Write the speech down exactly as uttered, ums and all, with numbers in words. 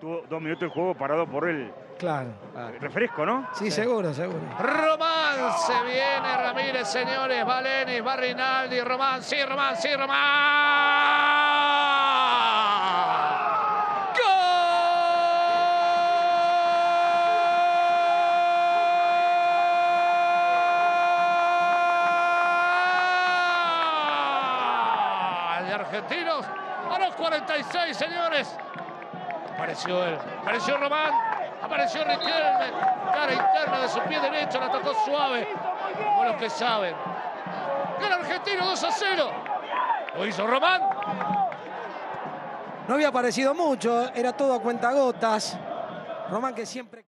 tuvo dos minutos de juego parado por el Claro. eh, refresco, ¿no? Sí, sí, seguro, seguro. Román, se viene Ramírez, señores. Va Lenis, va Rinaldi, Román, sí, Román, sí, Román. ¡Gol! De Argentinos a los cuarenta y seis, señores. Apareció él, apareció Román, apareció Riquelme, cara interna de su pie derecho, la tocó suave, como los que saben. El argentino dos a cero. Lo hizo Román. No había aparecido mucho, era todo a cuentagotas. Román que siempre...